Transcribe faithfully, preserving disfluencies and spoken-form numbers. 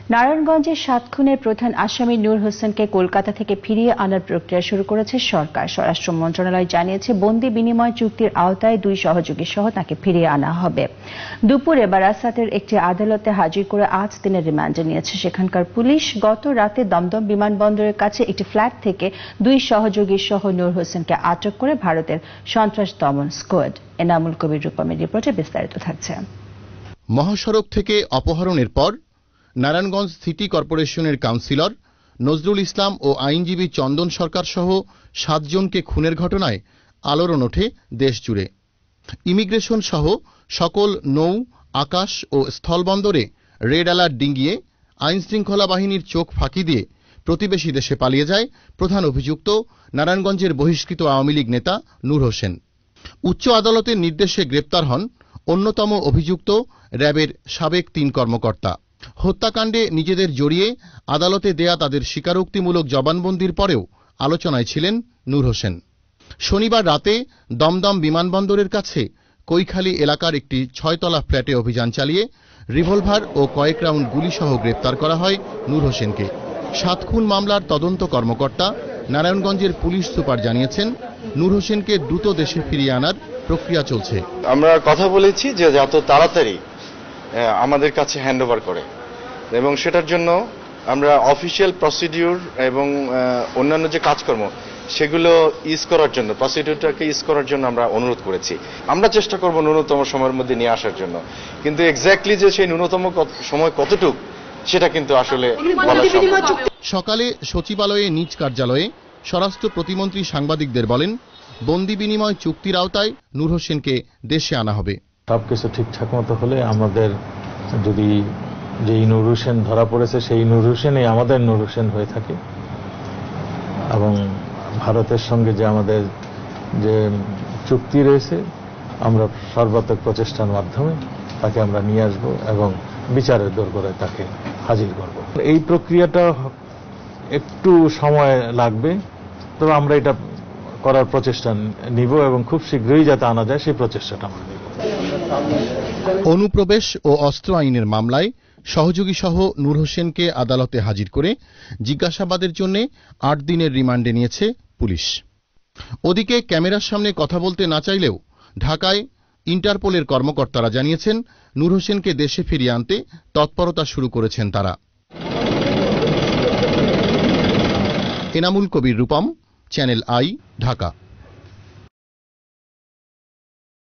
নারায়ণগঞ্জের সাত খুনের প্রধান আসামি নূর হোসেনকে কলকাতা থেকে ফিরিয়ে আনার প্রক্রিয়া শুরু করেছে সরকার। স্বরাষ্ট্র মন্ত্রণালয় জানিয়েছে, বন্দি বিনিময় চুক্তির আওতায় দুই সহযোগী সহ তাকে ফিরিয়ে আনা হবে। দুপুরে বারাসাতের একটি আদালতে হাজির করে আজ দিনের রিমান্ডে নিয়েছে সেখানকার পুলিশ। গত রাতে দমদম বিমানবন্দরের কাছে একটি ফ্ল্যাট থেকে দুই সহযোগী সহ নূর হোসেনকে আটক করে ভারতের সন্ত্রাস দমন স্কোয়াড। এনামুল কবির রূপমের রিপোর্টে বিস্তারিত থাকছে। মহাসড়ক থেকে অপহরণের পর নারায়ণগঞ্জ সিটি কর্পোরেশনের কাউন্সিলর নজরুল ইসলাম ও আইনজীবী চন্দন সরকার সহ সাতজনকে খুনের ঘটনায় আলোড়ন ওঠে দেশজুড়ে। ইমিগ্রেশন সহ সকল নৌ, আকাশ ও স্থলবন্দরে রেড অ্যালার্ট ডিঙিয়ে আইনশৃঙ্খলা বাহিনীর চোখ ফাঁকি দিয়ে প্রতিবেশী দেশে পালিয়ে যায় প্রধান অভিযুক্ত নারায়ণগঞ্জের বহিষ্কৃত আওয়ামী লীগ নেতা নূর হোসেন। উচ্চ আদালতের নির্দেশে গ্রেপ্তার হন অন্যতম অভিযুক্ত র্যাবের সাবেক তিন কর্মকর্তা। হত্যাকাণ্ডে নিজেদের জড়িয়ে আদালতে দেয়া তাদের স্বীকারোক্তিমূলক জবানবন্দির পরেও আলোচনায় ছিলেন নূর হোসেন। শনিবার রাতে দমদম বিমানবন্দরের কাছে কৈখালী এলাকার একটি ছয়তলা ফ্ল্যাটে অভিযান চালিয়ে রিভলভার ও কয়েক রাউন্ড গুলিসহ গ্রেপ্তার করা হয় নূর হোসেনকে। সাত খুন মামলার তদন্ত কর্মকর্তা নারায়ণগঞ্জের পুলিশ সুপার জানিয়েছেন, নূর হোসেনকে দ্রুত দেশে ফিরিয়ে আনার প্রক্রিয়া চলছে। আমরা কথা বলেছি যে যত তাড়াতাড়ি আমাদের কাছে হ্যান্ড ওভার করে, এবং সেটার জন্য আমরা অফিসিয়াল প্রসিডিউর এবং অন্যান্য যে কাজকর্ম সেগুলো ইজ করার জন্য, প্রসিডিউরটাকে ইজ করার জন্য আমরা অনুরোধ করেছি। আমরা চেষ্টা করব ন্যূনতম সময়ের মধ্যে নিয়ে আসার জন্য, কিন্তু এক্স্যাক্টলি যে সেই ন্যূনতম সময় কতটুক সেটা কিন্তু আসলে বলা সম্ভব না। সকালে সচিবালয়ে নিজ কার্যালয়ে স্বরাষ্ট্র প্রতিমন্ত্রী সাংবাদিকদের বলেন, বন্দি বিনিময় চুক্তির আওতায় নূর হোসেনকে দেশে আনা হবে। সবকিছু ঠিকঠাক মতো হলে আমাদের, যদি যেই নূর হোসেন ধরা পড়েছে সেই নূর হোসেনই আমাদের নূর হোসেন হয়ে থাকে, এবং ভারতের সঙ্গে যে আমাদের যে চুক্তি রয়েছে আমরা সর্বাত্মক প্রচেষ্টার মাধ্যমে তাকে আমরা নিয়ে আসব এবং বিচারের দোরগোড়ায় তাকে হাজির করব। এই প্রক্রিয়াটা একটু সময় লাগবে, তবে আমরা এটা করার প্রচেষ্টা নিব এবং খুব শীঘ্রই যাতে আনা যায় সেই প্রচেষ্টাটা আমরা নিব। অনুপ্রবেশ ও অস্ত্র আইনের মামলায় সহযোগী সহ নূর হোসেনকে আদালতে হাজির করে জিজ্ঞাসাবাদের জন্য আট দিনের রিমান্ডে নিয়েছে পুলিশ। ওদিকে ক্যামেরার সামনে কথা বলতে না চাইলেও ঢাকায় ইন্টারপোলের কর্মকর্তারা জানিয়েছেন, নূর হোসেনকে দেশে ফিরিয়ে আনতে তৎপরতা শুরু করেছেন তারা। Enamul Kabir Rupam, Channel I, Dhaka.